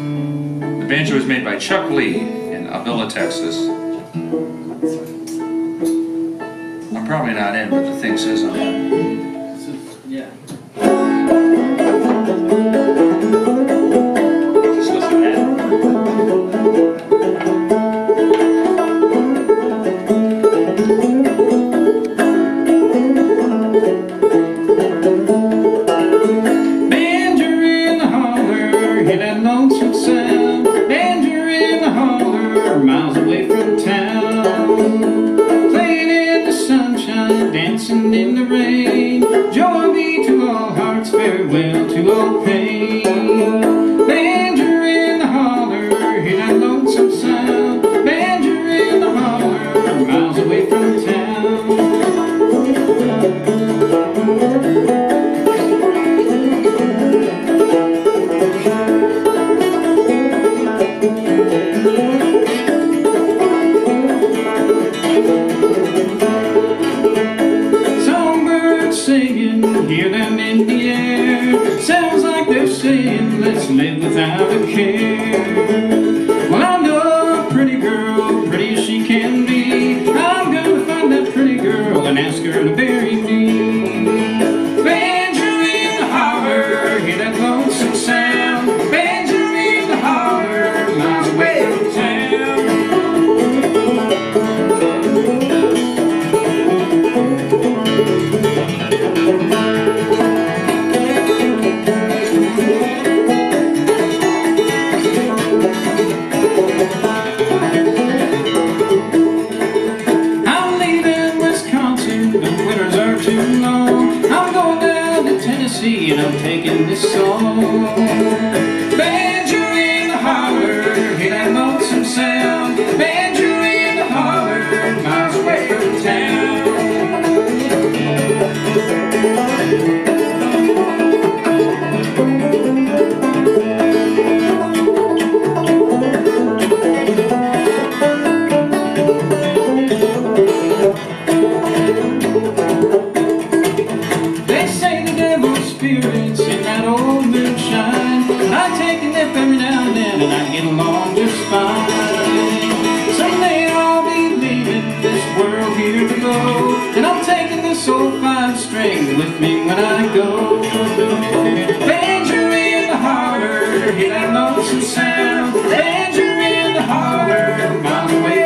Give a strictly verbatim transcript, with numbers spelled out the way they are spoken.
The banjo was made by Chuck Lee in Avila, Texas. I'm probably not in, but the thing says I'm in. Yeah. Just listen to that. Banjo in the holler, hear that lonesome sound. Banjo in the holler, miles away from town. Playing in the sunshine, dancing in the rain. Joy be to all hearts, farewell to all pain. Banjo in the holler, hear that lonesome sound. Banjo in the holler, miles away from town. Singing, hear them in the air. Sounds like they're saying, let's live without a care. Well, I know a pretty girl, pretty as she can be. I'm gonna find that pretty girl and ask her to marry me. Banjo in the holler, hear that lonesome sound. Banjo in the holler, miles away from town. And I'm taking this song. Banjo in the holler, hear that lonesome sound. Banjo in the holler, miles away from town. They say the devil's spirits in that old moonshine. I take a nip every now and then and I get along just fine. Someday I'll be leaving this world here below, and I'm taking this old five string with me when I go. Banjo in the holler, hear that lonesome sound. Banjo in the holler, miles away